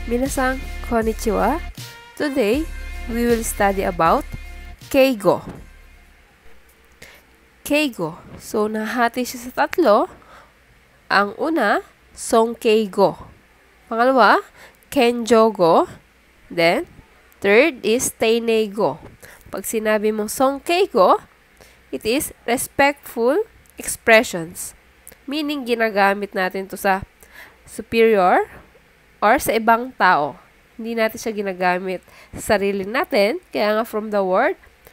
Minasan, konnichiwa. Today, we will study about keigo. Keigo. So, nahati siya sa tatlo. Ang una, sonkeigo. Pangalawa, kenjogo. Then, third is teineigo. Pag sinabi mong sonkeigo, it is respectful expressions. Meaning, ginagamit natin to sa superior or sa ibang tao. Hindi natin siya ginagamit sa sarili natin. Kaya nga from the word,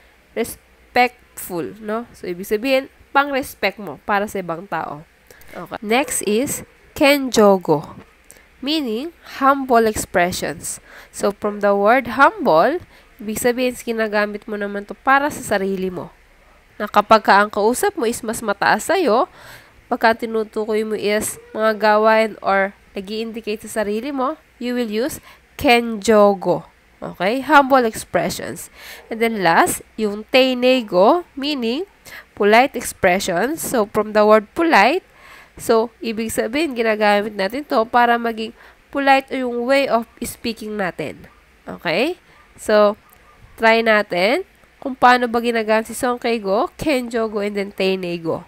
respectful, no? So, ibig sabihin, pang-respect mo para sa ibang tao. Okay. Next is kenjogo. Meaning, humble expressions. So, from the word humble, ibig sabihin, ginagamit mo naman to para sa sarili mo. Na kapag ang kausap mo is mas mataas sa'yo, pagka tinutukoy mo is mga gawain or nag-i-indicate sa sarili mo, you will use kenjogo. Okay? Humble expressions. And then last, yung teineigo, meaning polite expressions. So, from the word polite, so, ibig sabihin, ginagamit natin to para maging polite o yung way of speaking natin. Okay? So, try natin kung paano ba ginagamit si sonkeigo, kenjogo, and then teineigo.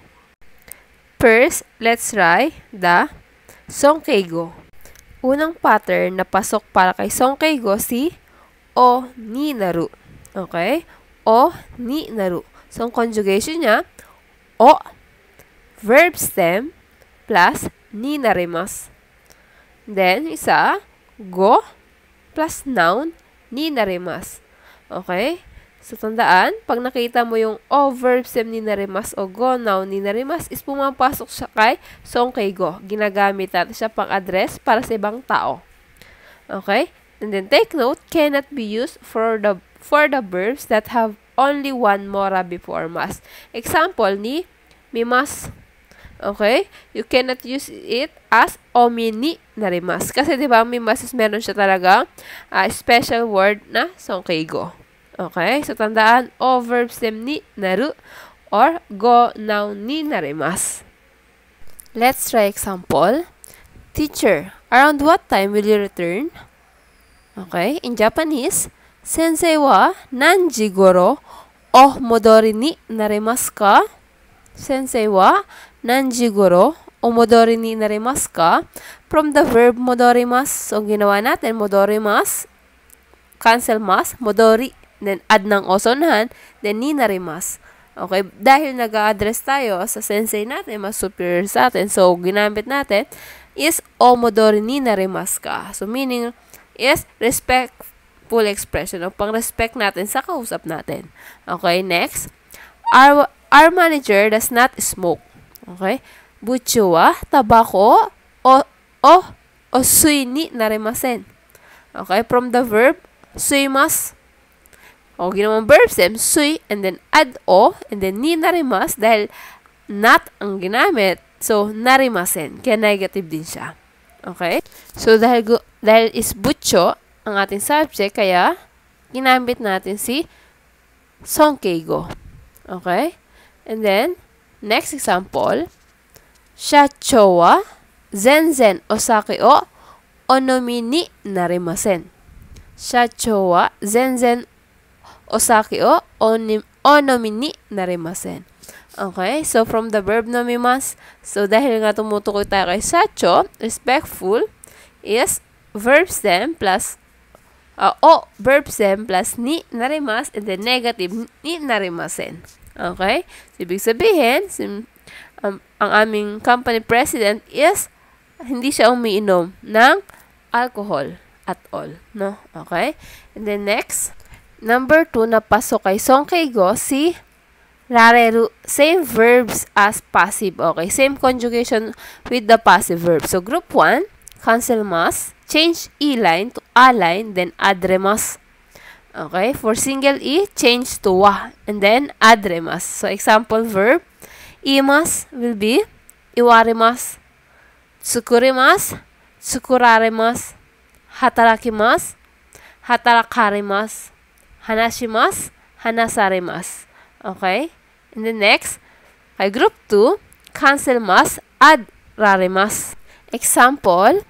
First, let's try the sonkeigo. Unang pattern na pasok para kay sonkeigo si o ni naru. Okay? O ni naru. So, ang conjugation niya, o, verb stem, plus ni narimasu. Then, isa, go, plus noun, ni narimasu. Okay? So, tandaan, pag nakita mo yung o verb stem ni narimasu o go noun ni narimasu is pumapasok siya kay sonkeigo. Ginagamit natin siya pang-address para sa ibang tao. Okay? And then take note, cannot be used for the verbs that have only one mora before mas. Example ni mimasu. Okay? You cannot use it as omi ni narimasu. Kasi 'di ba, mimasu meron siya talaga special word na sonkeigo. Okay? So, tandaan, o verb stem ni naru or go noun ni narimasu. Let's try example. Teacher, around what time will you return? Okay? In Japanese, sensei wa nanji goro o modori ni narimasu ka? Sensei wa nanji goro o modori ni narimasu ka? From the verb modorimasu. So, ginawa natin, modorimasu, cancel mas, modori, then add ng osonahan, then ni narimasu. Okay, dahil nag-a-address tayo sa sensei natin, mas superior sa atin, so ginamit natin is o modori ni narimasu ka. So meaning is respectful expression o pang-respect natin sa kausap natin. Okay, next, our manager does not smoke. Okay, bucho wa tabako o sui ni narimasen. Okay, from the verb suimasu. O, ginawang verb stem, sui, and then add o, and then ni narimasu, dahil not ang ginamit, so narimasen, kaya negative din siya. Okay? So, dahil is butcho ang ating subject, kaya ginamit natin si sonkeigo. Okay? And then, next example, shacho wa zenzen osake o onomi ni narimasen. Shacho wa zenzen osake o onomi ni narimasen. Okay? So, from the verb nomimasu, so dahil nga tumutukoy tayo kay shacho, respectful, is verb stem plus o verb stem plus ni narimasu, and then negative ni narimasen. Okay? So, ibig sabihin, ang aming company president is hindi siya umiinom ng alcohol at all. No? Okay? And then next, number 2 na pasok kay sonkeigo si rareru. Same verbs as passive. Okay, same conjugation with the passive verb. So, group 1, cancel mas, change e line to a line, then adremasu. Okay, for single e, change to wa, and then adremasu. So, example verb, imasu will be iwarimasu, tsukurimasu, tsukuraremasu, hatarakimasu, hatarakarimasu, hanashimasu, hanasaremasu. Okay? And then next, kay group 2, cancel mas, add raremasu. Example,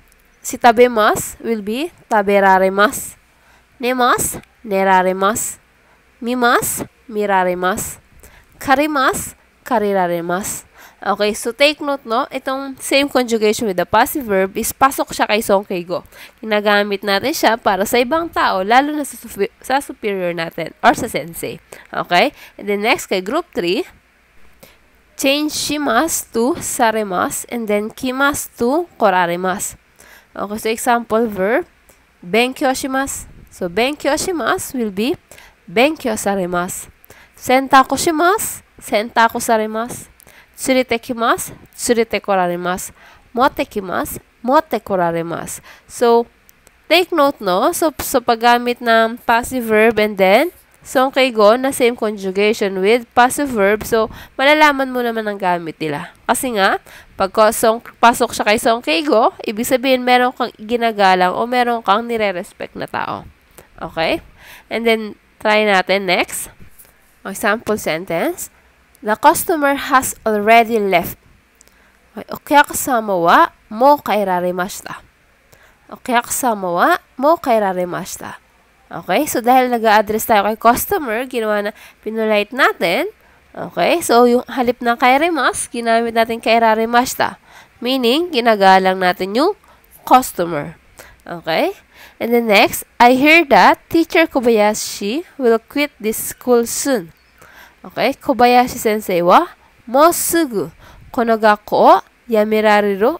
si tabemas will be taberarimasu. Nemas, nerarimasu. Mimas, mirarimasu. Karimas, karirarimasu. Okay, so take note, no? Itong same conjugation with the passive verb is pasok siya kay Songkeigo. Ginagamit natin siya para sa ibang tao, lalo na sa superior natin or sa sensei. Okay? And then next, kay group 3, change shimasu to saremasu and then kimasu to korarimasu. Okay, so example verb, benkyou shimasu. So, benkyou shimasu will be benkyou saremasu. Sentaku shimasu, sentaku saremasu. Tsurete kimasu, tsurete korarimasu. Motte kimasu, motte korarimasu. So, take note, no? So paggamit ng passive verb and then Songkeigo na same conjugation with passive verb. So, malalaman mo naman ang gamit nila. Kasi nga, pag pasok siya kay Songkeigo, ibig sabihin meron kang ginagalang o meron kang nire-respect na tao. Okay? And then, try natin next. Example sentence. The customer has already left. Okiyakusama wa mou kairarimashita. Okiyakusama wa mou kairarimashita. Okay, so dahil nag-a-address tayo kay customer, ginawa na pinulite natin. Okay, so yung halip ng kairimasu, ginamit natin kairarimashita. Meaning, ginagalang natin yung customer. Okay, and then next, I hear that Teacher Kobayashi will quit this school soon. Okay, Kobayashi sensei wa mou sugu kono gakkou o yamerareru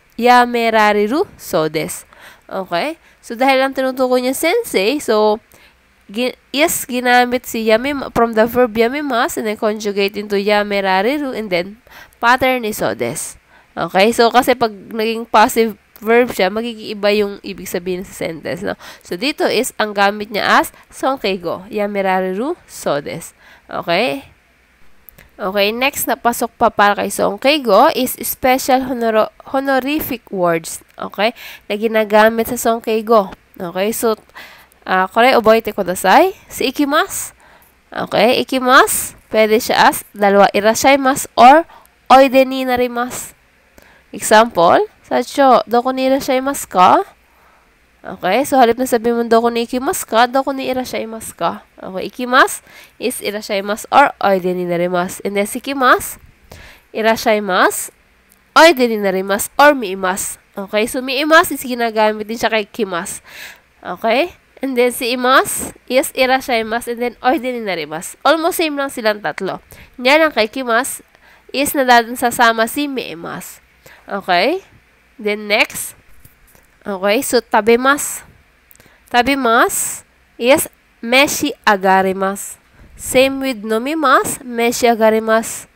so desu. Okay, so dahil lang tinutukoy niya sensei, so yes, ginamit si from the verb yamimasu and then conjugate into yamerareru and then pattern is so desu. Okay, so kasi pag naging passive verb siya, magiging iba yung ibig sabihin sa sentence, no? So dito is ang gamit niya as Songkeigo, yamerareru so desu. Okay? Okay, next na pasok pa para kay Songkeigo is special honorific words. Okay, na ginagamit sa Songkeigo. Okay, so, kore oboite kudasai. Si ikimasu. Okay, ikimasu, pwede siya as dalawa irashaimasu or oide ni narimasu. Example, Sacho, doko ni irashaimasu ka? Okay, so halip na sabihin mo doko ni ikimasu ka, doko ni irashaimasu ka. Okay, ikimasu is irashaimasu or oide ni narimasu. And then si ikimasu, irashaimasu, oide ni narimasu or miimasu. Okay, so miimasu is ginagamit din siya kay kimasu. Okay, and then si imasu is irashaimasu and then oide ni narimasu. Almost same lang silang tatlo. Yan ang kay kimasu is sasama si miimasu. Okay, then next. Okay, so tabemas. Tabemas is meshi agarimasu. Same with nomimas, meshi agarimasu.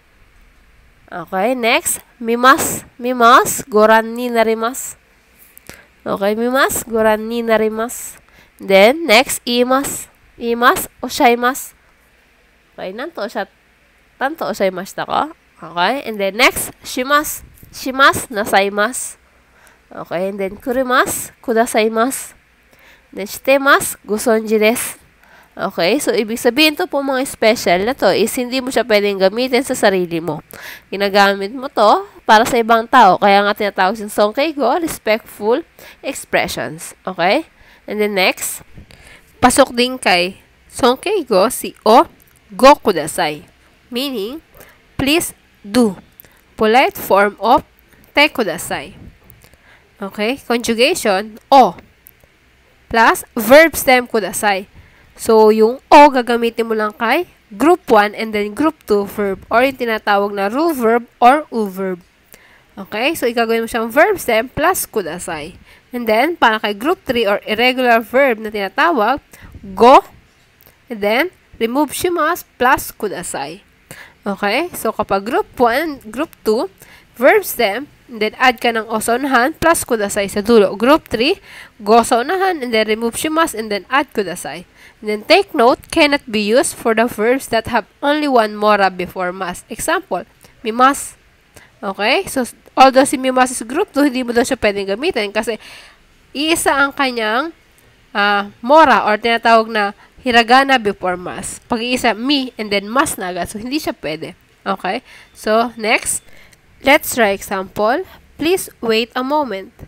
Okay, next. Mimas. Mimas, goran ni narimasu. Okay, mimas, goran ni narimasu. Then, next, imas. Imas, oshaimasu. Okay, tanto oshaimashita ka? Okay, and then next, shimasu. Shimasu, nasaimasu. Okay, and then kurimasu, kudasaimasu. Then shitemasu, gusonji desu. Okay, so ibig sabihin to po mga special na to is hindi mo siya pwedeng gamitin sa sarili mo. Ginagamit mo to para sa ibang tao. Kaya nga tinatawag yung Songkeigo, respectful expressions. Okay? And then next, pasok din kay Songkeigo si o go kudasai. Meaning, please do. Polite form of te kudasai. Okay? Conjugation, o. Plus, verb stem kudasai. So, yung o gagamitin mo lang kay group 1 and then group 2 verb or yung tinatawag na ru verb or u verb. Okay? So, igagawin mo siyang verb stem plus kudasai. And then, para kay group 3 or irregular verb na tinatawag, go, and then, remove shimasu plus kudasai. Okay? So, kapag group 1, group 2, verb stem, and then add ka ng o sa unahan plus kudasai sa dulo. Group 3, go sa unahan, and then remove shimasu, and then add kudasai. And then take note, cannot be used for the verbs that have only one mora before mas. Example, mimas. Okay? So, although si mimas is group 2, hindi mo daw siya pwedeng gamitin kasi iisa ang kanyang mora or tinatawag na hiragana before mas. Pag-iisa, mi, and then mas na agad. So, hindi siya pwede. Okay? So, next, let's try example. Please wait a moment.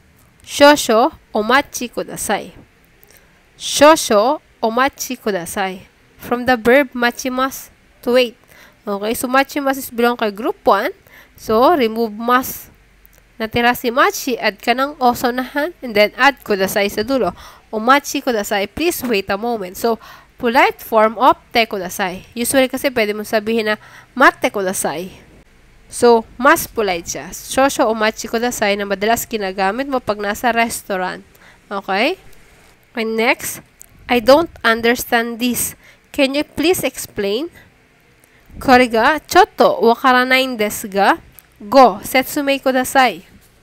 Shosho omachi kudasai. Shosho omachi kudasai. From the verb machimasu, to wait. Okay, so machimasu is belong kay group 1. So, remove mas. Natira si machi, add ka ng o sa unahan, and then add kudasai sa dulo. Omachi kudasai, please wait a moment. So, polite form of te kudasai. Usually kasi pwede mong sabihin na mate kudasai. So, mas polite siya. Shosho omachi kudasai na madalas ginagamit mo pag nasa restaurant. Okay? And next, I don't understand this. Can you please explain? Kore ga chotto wakaranai desu ga, go setsumei kudasai.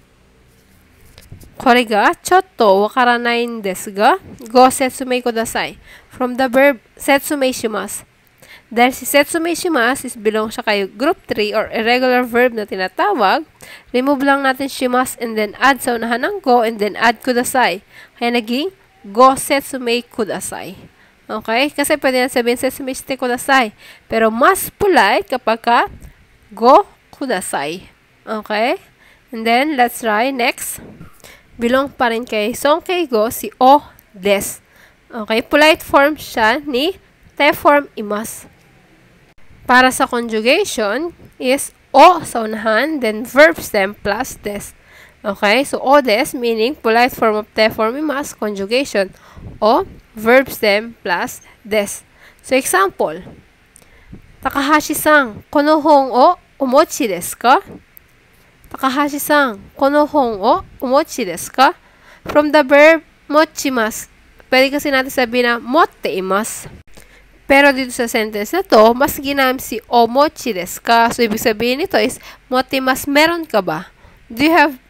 Kore ga chotto wakaranai desu ga, go setsumei kudasai. From the verb setsumei shimasu. Dahil si setsumei shimasu is belong siya kay group 3 or irregular verb na tinatawag, remove lang natin shimasu and then add sa unahan ng go and then add kudasai. Kaya naging go setsumei kudasai. Okay? Kasi pwede na sabihin setsumei shite kudasai. Pero mas polite kapag ka go kudasai. Okay? And then, let's try next. Belong pa rin kay sonkei go si o des. Okay? Polite form siya ni te form imasu. Para sa conjugation is o sa unahan, then verb stem plus des. Okay? So, o des meaning polite form of te form imasu, conjugation. O verb stem plus des. So, example. Takahashi-san, kono hon o omochi desu ka? Takahashi-san, kono hon o omochi desu ka? From the verb mochimasu. Pwede kasi natin sabihin na motte imasu. Pero dito sa sentence na to, mas ginamit si omochi desu ka. So, ibig sabihin nito is motte imasu, meron ka ba? Do you have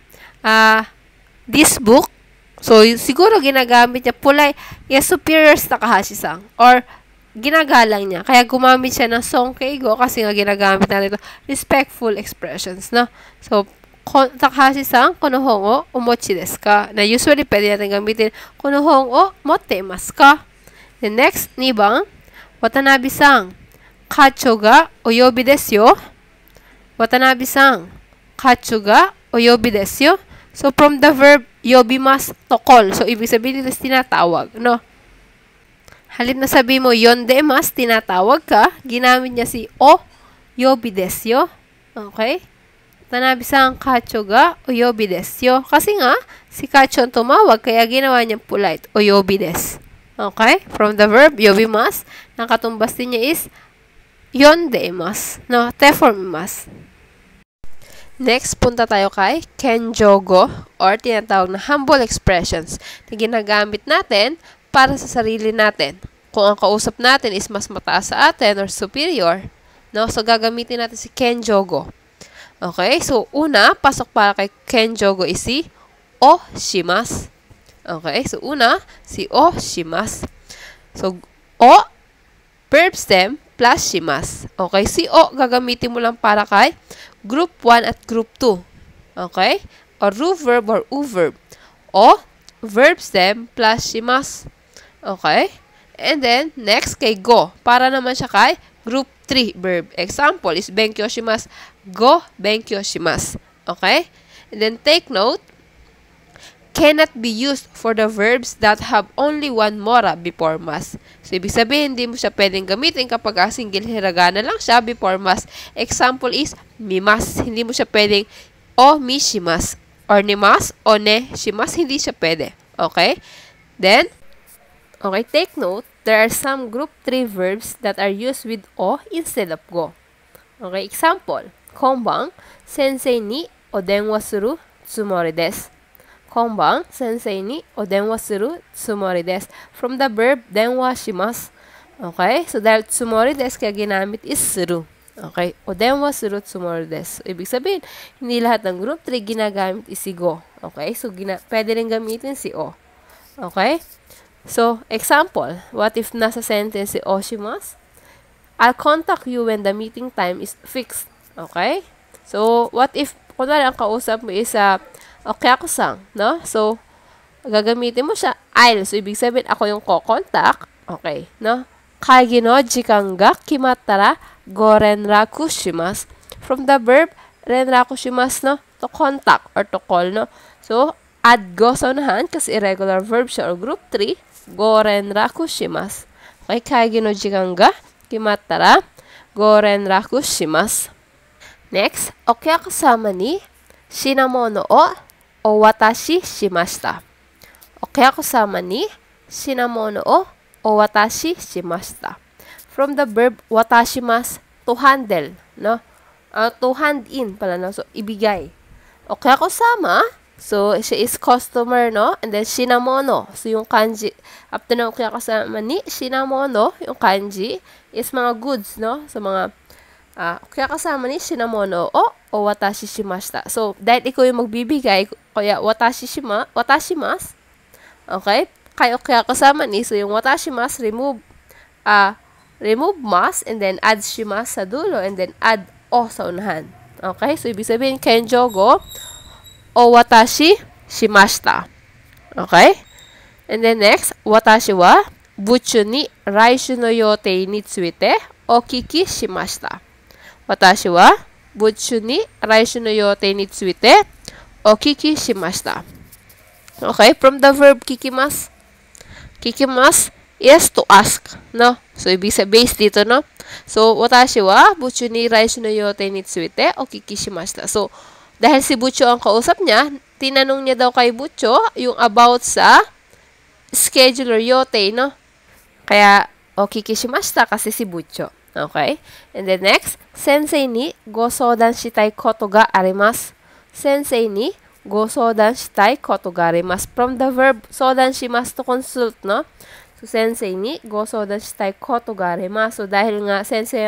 this book? So, siguro ginagamit niya polite, yes, superior sa Takahashi-san. Or, ginagalang niya. Kaya gumamit siya ng sonkei go kasi nga ginagamit natin ito. Respectful expressions, no? So, Takahashi-san, kono hon o omochi desu ka? Na usually, pwede natin gamitin, kono hon o motte imasu ka? The next, 2番, Watanabe-san, kacho ga oyobi desu yo. Watanabe-san, kacho ga oyobi desu yo. So, from the verb yobimasu, to call. So, ibig sabihin nito is tinatawag, no? Halip na sabi mo, yondemas, tinatawag ka, ginamit niya si o yobi desu yo. Okay? Watanabe-san, kacho ga oyobi desu yo. Kasi nga, si kacho ang tumawag, kaya ginawa niya polite, oyobi desu. Okay? From the verb yobimasu, ang katumbas din niya is yondemas, no? Te form imasu. Next, punta tayo kay kenjogo or tinatawag na humble expressions na ginagamit natin para sa sarili natin. Kung ang kausap natin is mas mataas sa atin or superior, no? So, gagamitin natin si kenjogo. Okay? So, una, pasok para kay kenjogo is si o shimasu. Okay? So, una, si o shimasu. So, o, verb stem, plus shimasu. Okay? Si o, gagamitin mo lang para kay group 1 at group 2. Okay? Or ru verb or u verb. O, verb stem, plus shimasu. Okay? And then, next kay go. Para naman siya kay group 3 verb. Example is benkyou shimasu. Go, benkyou shimasu. Okay? And then, take note, cannot be used for the verbs that have only one mora before mas. So, ibig sabihin, hindi mo siya pwedeng gamitin kapag single hiragana lang siya before mas. Example is, mimas. Hindi mo siya pwedeng o mi shimas. Or nimas o ne shimas. Hindi siya pwede. Okay? Then, okay, take note, there are some group 3 verbs that are used with o instead of go. Okay, example, konban, sensei ni o denwa suru tsumori desu. Konban, sensei ni o denwa suru tsumori desu. From the verb, denwa shimasu. Okay? So, dahil tsumori desu, kaya ginamit is suru. Okay? O denwa suru tsumori desu. Ibig sabihin, hindi lahat ng group 3 ginagamit is si go. Okay? So, pwede rin gamitin si o. Okay? So, example, what if nasa sentence si o shimasu? I'll contact you when the meeting time is fixed. Okay? So, what if, kunwari ang kausap mo is okay ako sang, no? So, gagamitin mo siya, I'll. So, ibig sabihin, ako yung ko-contact. Okay, no? Kaigi no jikan ga kimattara go renraku shimasu. From the verb, renraku shimasu, no? To contact or to call, no? So, add go sa unahan kasi irregular verb siya or group 3, goren raku shimasu. Okay, kaigi no jikan ga kimattara, goren raku shimasu. Next, okyakusama ni shinamono o watashi shimashita. Okyakusama ni shinamono o watashi shimashita. From the verb watashimasu, to handle, no? To hand in pala, no? So, ibigay. Okyakusama, so, siya is customer, no? And then, shinamono. So, yung kanji, after na okyakusama ni shinamono, yung kanji, is mga goods, no? So, mga, okyakusama ni shinamono o watashi shimashita. So, dahil ikaw yung magbibigay, kaya watashimasu, okay? Kaya okyakusama ni, so, yung watashimasu, remove mas, and then add shimasu sa dulo, and then add o sa unahan. Okay? So, ibig sabihin, kenjogo o watashi shimashita. Okay? And then next, watashi wa buchu ni raishu no yotei ni tsuite o kiki shimashita. Watashi wa buchu ni raishu no yotei ni tsuite o kiki shimashita. Okay? From the verb kikimasu. Kikimasu is to ask, no? So, ibig sabihin dito, no? So, watashi wa buchu ni raishu no yotei ni tsuite o kiki shimashita. So, dahil si Bucho ang kausap niya, tinanong niya daw kay Bucho yung about sa schedule or yotei, no? Kaya, o kiki shimashita kasi si Bucho. Okay? And then next, sensei ni go soudan shitai koto ga arimasu. Sensei ni go soudan shitai koto ga arimasu. From the verb soudan shimasu to consult, no? So, sensei ni go soudan shitai koto ga arimasu. So, dahil nga sensei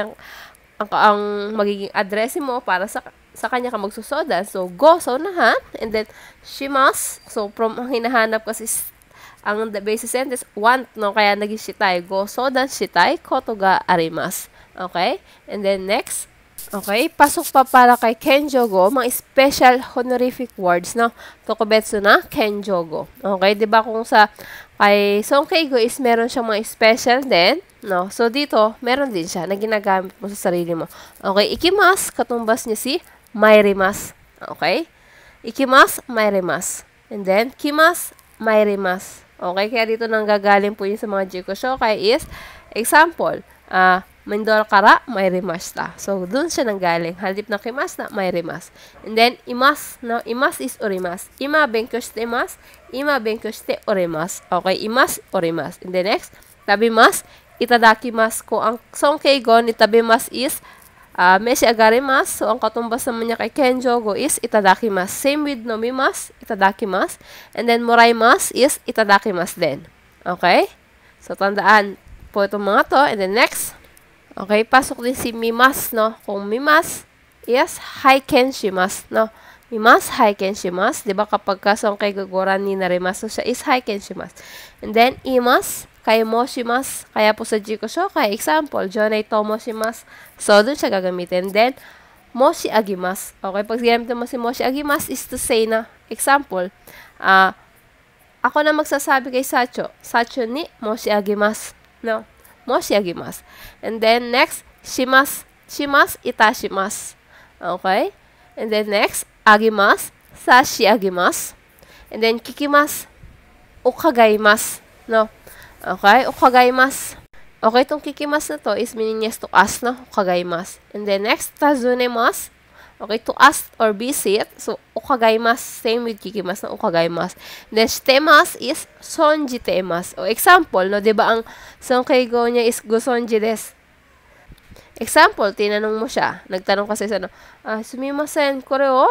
ang magiging address mo para sa kanya ka magsusodan. So, go sa unahan, and then shimasu. So, from ang hinahanap kasi ang basis sentence, want, no? Kaya naging shitai. Go soudan shitai koto ga arimasu. Okay? And then next, okay, pasok pa para kay kenjogo, mga special honorific words, no? Tokubetsu na kenjogo. Okay? Diba kung sa kay Sonkeigo is meron siyang mga special din, no? So, dito, meron din siya na ginagamit mo sa sarili mo. Okay? Ikimasu, katumbas niya si mairimasu. Okay? Ikimasu, mairimasu. And then, kimasu, mairimasu. Okay? Kaya dito nang gagaling po yun sa mga jikoshokai is, example, Mindoro kara, mairimashita. So, dun siya nanggaling. Halip na kimasu na, mairimasu. And then, imasu, no? Imasu is orimasu. Ima benkyou shite imasu. Ima benkyou shite orimasu. Okay, imasu, orimasu. And then next, tabimasu, itadakimasu. Kung ang Sonkeigo ni tabimasu is, meshi agarimasu. So, ang katumbas naman niya kay kenjogo is, itadakimasu. Same with nomimasu, itadakimasu. And then, moraimasu is, itadakimasu din. Okay? So, tandaan po itong mga to. And then next, okay, pasok din si mimas, no? Kung mimas, yes, haiken shimasu, no? Mimas, haiken shimasu. Diba kapag Sonkeigo goran ni narimasu, siya is haiken shimasu. And then, imas, kay mo shimasu. Kaya po sa jikoshokai, example, jonei tomo shimasu. So, dun siya gagamitin. And then, moshi agimasu. Okay, pag ginamitin mo si moshi agimasu is to say na, example, ako na magsasabi kay Sacho. Sacho ni moshi agimasu. No? Moshi agimasu. And then, next, shimasu. Shimasu, itashimasu. Okay? And then, next, agimasu. Sashi agimasu. And then, kikimasu. Ukagaimasu. No? Okay? Ukagaimasu. Okay, itong kikimasu na to is meaning yes to ask, no? Ukagaimasu. And then, next, tazunemasu. Okay, to ask or visit. So, ukagaimasu. Same with kikimasu na ukagaimasu. Then, shitemasu is sonjitemasu. O, example, no? Diba ang Sonkeigo niya is gosonji desu. Example, tinanong mo siya. Nagtanong kasi sa, no? Sumimasen, kore o?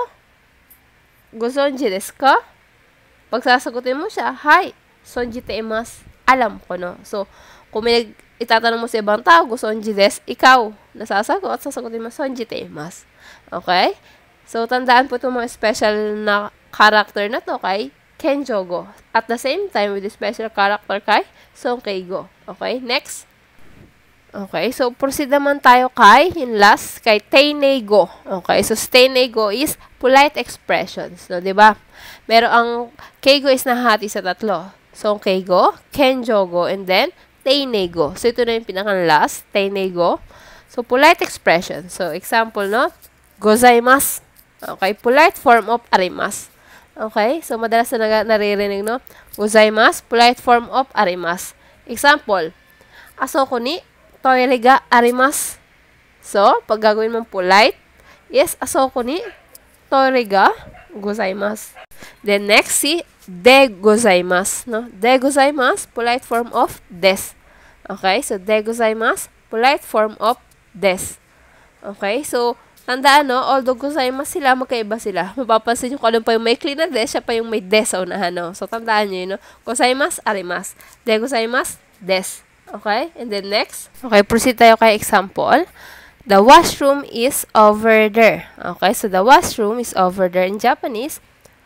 Gosonji desu ka? Pag sasagutin mo siya, hi, sonjitemasu. Alam ko, no? So, kung may itatanong mo sa ibang tao, gosonji desu, ikaw, nasasagot, sasagutin mo, sonjitemasu. Okay? So, tandaan po itong mga special na character na to kay kenjogo. At the same time, with the special character kay Sonkeigo. Okay? Next. Okay? So, proceed naman tayo kay, in last, kay teinego. Okay? So, teinego is polite expressions. No? Diba? Pero ang keigo is nahati sa tatlo. Sonkeigo, kenjogo, and then teinego. So, ito na yung pinaka-last, teinego. So, polite expression. So, example, no? Gozaimasu. Okay, polite form of arimasu. Okay? So, madalas na naririnig, no? Gozaimasu, polite form of arimasu. Example, asoko ni toire ga arimasu. So, pag gagawin mong polite, is asoko ni toire ga gozaimasu. Then, next, si de gozaimasu, no? De gozaimasu, polite form of des. Okay? So, de gozaimasu, polite form of des. Okay? So, tandaan, no? Although gozaimasu sila, magkaiba sila. Mapapansin nyo kung ano pa yung may clean na des, siya pa yung may des sa unahan, no? So, tandaan nyo yun, no? Gozaimasu, arimasu. De gozaimasu, des. Okay? And then next. Okay, proceed tayo kay example. The washroom is over there. Okay, so the washroom is over there. In Japanese,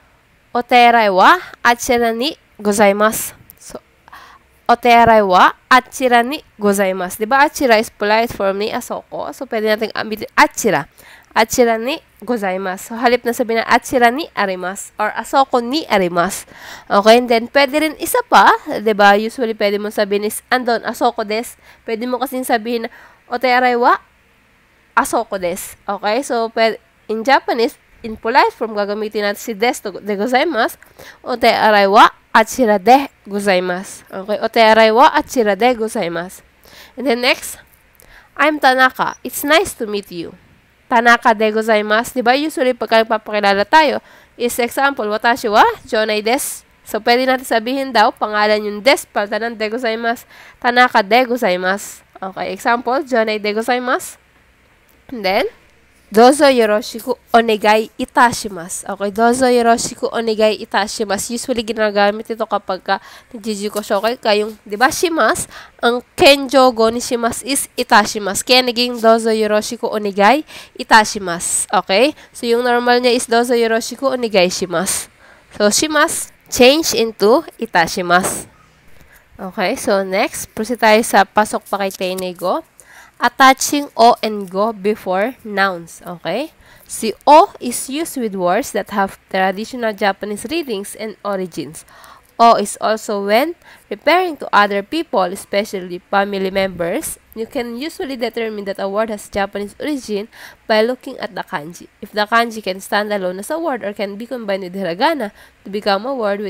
oterai wa achira ni gozaimasu. So, oterai wa achira ni gozaimasu. Diba, achira is polite form ni asoko. So, pwede natin ambitin achira. Achira ni gozaimasu. So, halip na sabihin na achira ni arimasu or asoko ni arimasu. Okay, and then pwede rin isa pa, 'di ba? Usually pwede mo sabihin is andon asoko des. Pwede mo kasing sabihin na oterai wa asoko des. Okay, so in Japanese, in polite form gagamitin natin si des to de gozaimasu. Oterai wa achira de gozaimasu. Okay, oterai wa achira de gozaimasu. And then next, I'm Tanaka. It's nice to meet you. Tanaka de gozaimasu. Diba, usually pagka nagpapakilala tayo, is example, watashi wa Jonai desu. So, pwede natin sabihin daw, pangalan yung des, palta ng de gozaimasu. Tanaka de gozaimasu. Okay, example, Jonai de gozaimasu. And then, dozo yoroshiku onegai itashimasu. Okay, dozo yoroshiku onegai itashimasu. Usually, ginagamit ito kapag nagjijuko shokai kayong, diba, shimasu, ang kenjogo ni shimasu is itashimasu. Kaya naging dozo yoroshiku onegai itashimasu. Okay? So, yung normal niya is dozo yoroshiku onegai shimasu. So, shimasu, change into itashimasu. Okay, so next, proceed tayo sa pasok pa kay Teinego. Attaching o and go before nouns. Okay? Si o is used with words that have traditional Japanese readings and origins. O is also when referring to other people, especially family members. You can usually determine that a word has Japanese origin by looking at the kanji. If the kanji can stand alone as a word or can be combined with hiragana to become a word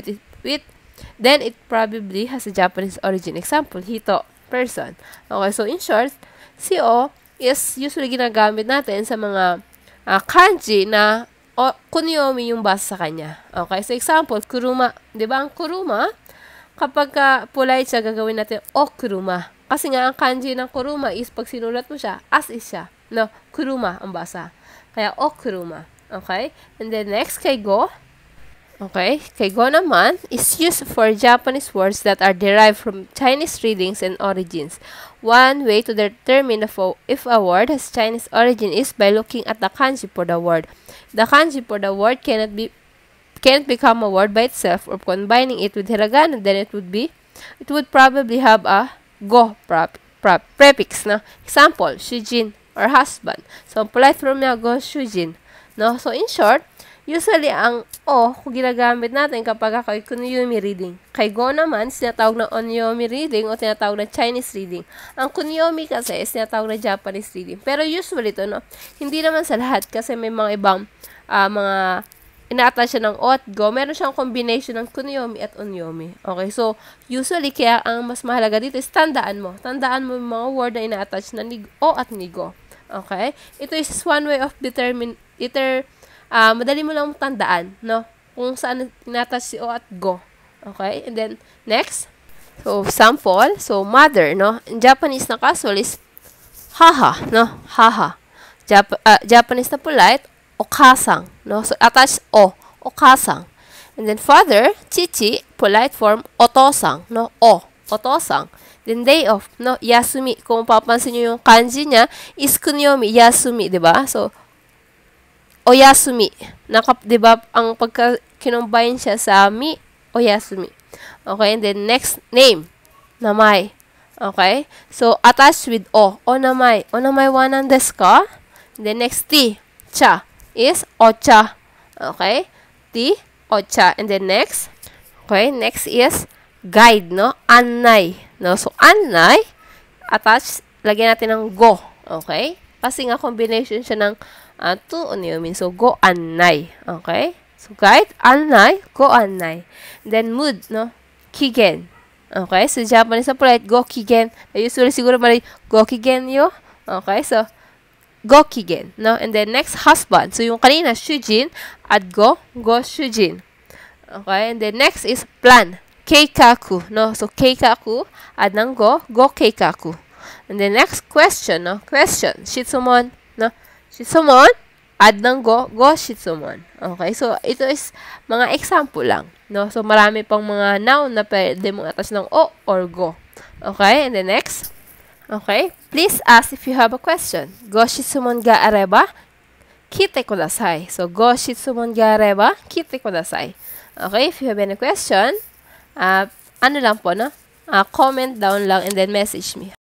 then it probably has a Japanese origin. Example, hito, person. Okay, so in short, si o is usually ginagamit natin sa mga kanji na kunyomi yung basa sa kanya. Okay, so example, kuruma. Diba ang kuruma, kapag polite siya, gagawin natin o kuruma. Kasi nga, ang kanji ng kuruma is pag sinulat mo siya, as is siya. No, kuruma ang basa. Kaya o kuruma. Okay, and then next, kay go. Okay, kay go naman is used for Japanese words that are derived from Chinese readings and origins. One way to determine if a word has Chinese origin is by looking at the kanji for the word. The kanji for the word cannot become a word by itself or combining it with hiragana, then it would probably have a go prefix. No? Example, shujin or husband. So, polite form niya go shujin. No? So, in short, usually, ang o, kung ginagamit natin kapag kay kunyomi reading. Kay go naman, sinatawag na onyomi reading o tinatawag na Chinese reading. Ang kunyomi kasi is tinatawag na Japanese reading. Pero usually ito, no, hindi naman sa lahat kasi may mga ibang mga ina-attach siya ng o at go. Meron siyang combination ng kunyomi at onyomi. Okay, so usually, kaya ang mas mahalaga dito is tandaan mo. Tandaan mo yung mga word na ina-attach na ni o at ni go. Okay? Ito is one way of madali mo lang tandaan, no? Kung saan inattach si o at go. Okay? And then, next. So, sample. So, mother, no? In Japanese na casual is haha, no? Haha. Japanese na polite, okasang, no? So, attach o, okasang. And then, father, chichi, polite form, otosang, no? O, otosang. Then, day off, no? Yasumi. Kung papansin nyo yung kanji niya, is kunyomi, yasumi, diba? So, oyasumi. Diba, ang pagka kinombine siya sa mi, oyasumi. Okay, and then next, name. Namay. Okay, so attached with o. Onamay. Onamay wa nan desu ka? And then next, ti. Cha is ocha. Okay, ti, ocha. And then next, okay, next is guide, no? Annay. No? So, annay, attached, lagyan natin ng go. Okay? Kasi nga, combination siya ng to onyomi. So, go annay. Okay? So, guide, annai, go annai. Then, mood, no? Kigen. Okay, so Japanese na polite, go kigen. Usually, siguro mali, go kigen yo. Okay, so, go kigen, no? And then, next, husband. So, yung kanina, shujin, at go shujin. Okay, and then, next is plan. Keikaku, no? So, keikaku, at ng go keikaku. And then, next question, no? Question, shitsumon, no? Shitsumon, add ng go shitsumon. Okay, so ito is mga example lang, no? So marami pang mga noun na pwede mong attach ng o or go. Okay, and then next. Okay, please ask if you have a question. Go shitsumon ga areba, kite kudasai. So go shitsumon ga areba, kite kudasai. Okay, if you have any question, ano lang po, no? Comment down lang and then message me.